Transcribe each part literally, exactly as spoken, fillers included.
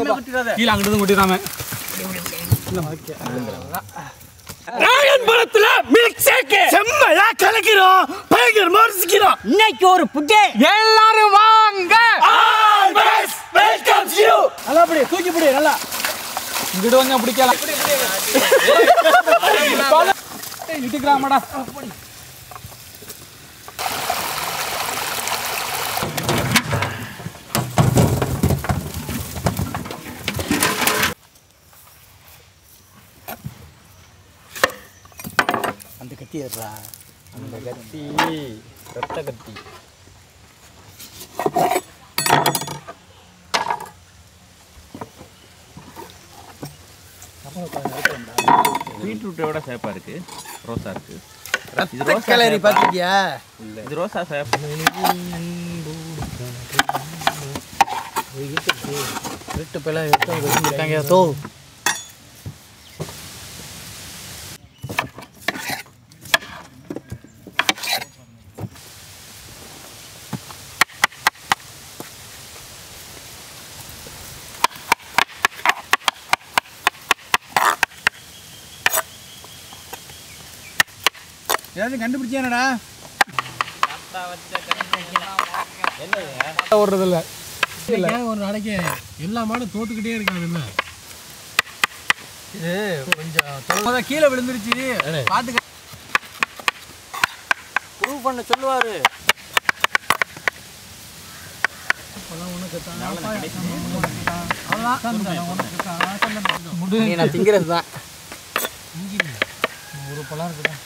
கீழே அங்கிட்டு குட்டிடாம ராயன் பழத்துல மில்க் ஷேக் செம்மையா கலக்கிறோம் பயங்கரமா ரசிக்கிறோம் இன்னைக்கு ஒரு புட்டே எல்லாரும் வாங்க ஆல்வேஸ் வெல்கம் யூ நல்லா அப்படி தூக்கி புடி நல்லா இங்கிட்டு கொஞ்சம் பிடிக்கலாம் இடிக்கலாமாடா அந்த கத்தி ஏறா அந்த கத்தி ரெட்ட கத்தி பீட்ரூட்டோட சேப்பா இருக்கு ரோசா இருக்கு இது ரோஸ் கலரி பாத்தியா இல்ல இது ரோசா சேப் ரெட்டு பேல எடுத்து வச்சிருக்காங்க தோ ஏதாவது கண்டுபிடிச்சானடா ஓடுறதில்ல இல்லை ஒரு நாளைக்கு எல்லா மாடும் தோத்துக்கிட்டே இருக்காங்க இது கொஞ்சம் கீழே விழுந்துருச்சு பார்த்துக்க ப்ரூவ் பண்ண சொல்லுவாரு நான் திங்கிறது தான் ஒரு பழம் இருக்குதான்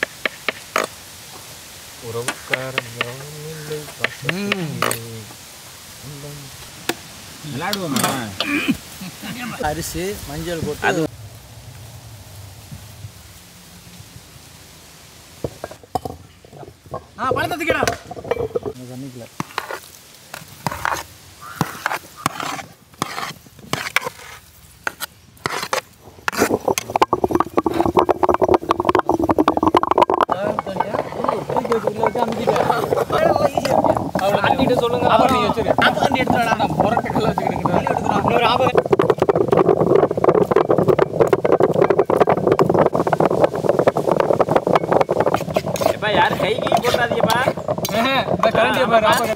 அரிசி மஞ்சள் போட்டு ஆ பழத்தை தூக்கிடா தண்ணிக்கல சொல்லுங்க அப்புறம் நீ வச்சிரு நாற்பது எடுத்துடா நான் முரட்டை கல்ல வச்சுக்கிட்டு இன்னொரு ஆபத்து எப்பா யார் கை கீ போடாதீங்கப்பா இந்த கரண்டிய பாரு ஆபத்து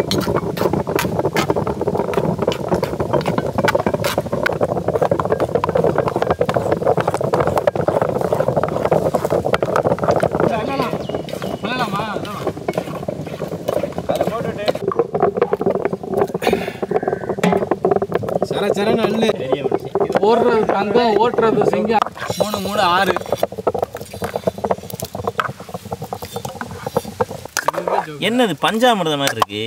ஓடுறது தங்கம் ஓட்டுறது சிங்கம் மூணு மூணு ஆறு என்னது பஞ்சாமிர்தம் மாதிரி இருக்கு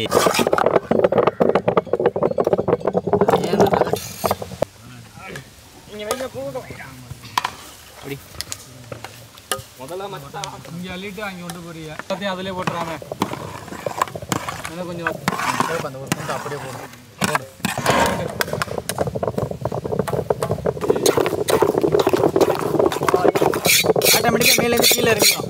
முதல்ல இங்க அள்ளிட்டு அங்கே கொண்டு போறீங்க எல்லாத்தையும் அதிலே போட்டுறாம கொஞ்சம் அந்த ஒரு துண்டு அப்படியே போடும் போடு ஆட்டோமேட்டிக்காக மேலேருந்து கீழே இறங்கிடும்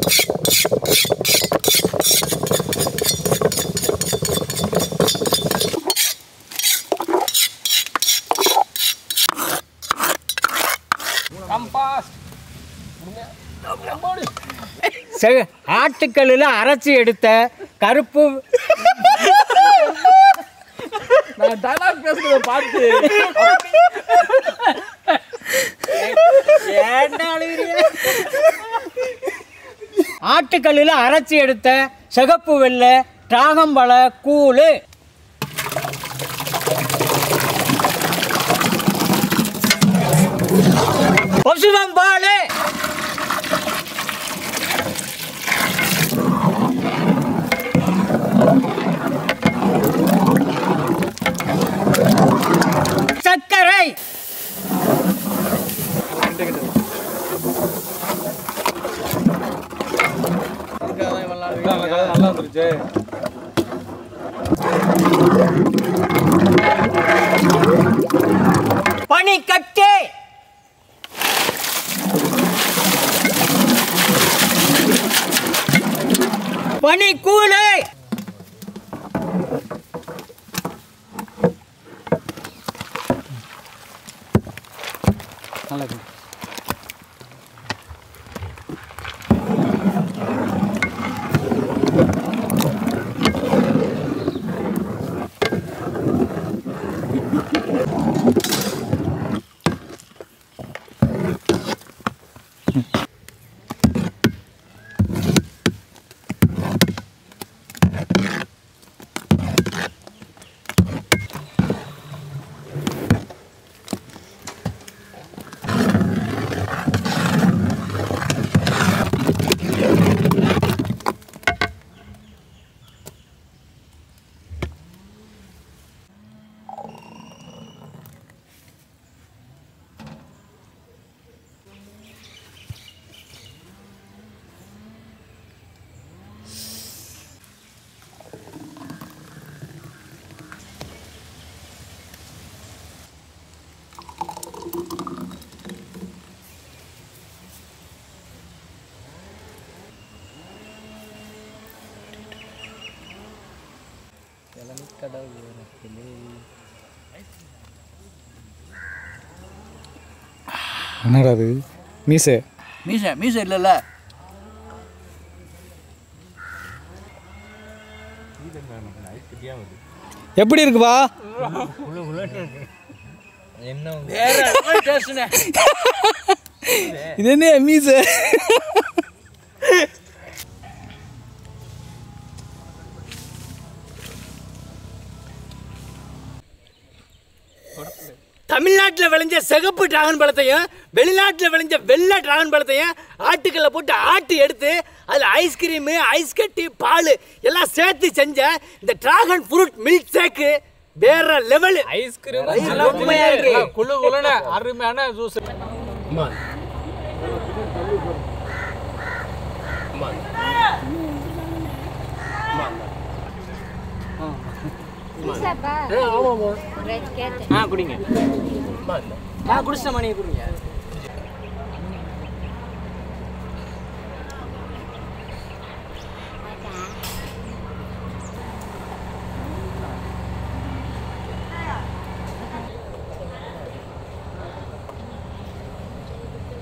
ஆட்டுக்கல்லில் அரைச்சி எடுத்த கருப்பு நான் டயலாக் பேசுறத பார்த்து ஆட்டுக்கல்லில் அரைச்சி எடுத்த சிகப்பு வெள்ளை திராகம்பழ கூழ் பசுவம்பாலு சர்க்கரை நல்லா வந்துருச்சு பனிக்கட்டி பனிக்கூழை நல்லா இருக்கு. என்னடா அது மீசை மீசை மீசை இல்லைல்ல எப்படி இருக்குப்பா? இது என்ன மீசை? தமிழ்நாட்டில் விளைஞ்ச சிகப்பு டிராகன் பழத்தையும் வெளிநாட்டில் விளைஞ்ச வெள்ளை டிராகன் பழத்தையும் ஆட்டுக்கல்ல போட்டு ஆட்டி எடுத்து அதில் ஐஸ்கிரீமு ஐஸ் கட்டி பால் எல்லாம் சேர்த்து செஞ்ச இந்த dragon fruit milk shake level லெவல். ஐஸ்கிரீம் குழு குழுன அருமையான ஜூஸ். ஆ குடிங்க. ஆ குடிச்ச மணி குடிங்க.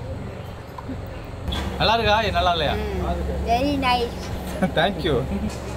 நல்லா இருக்கா? நல்லா இல்லையா? Very nice. Thank you.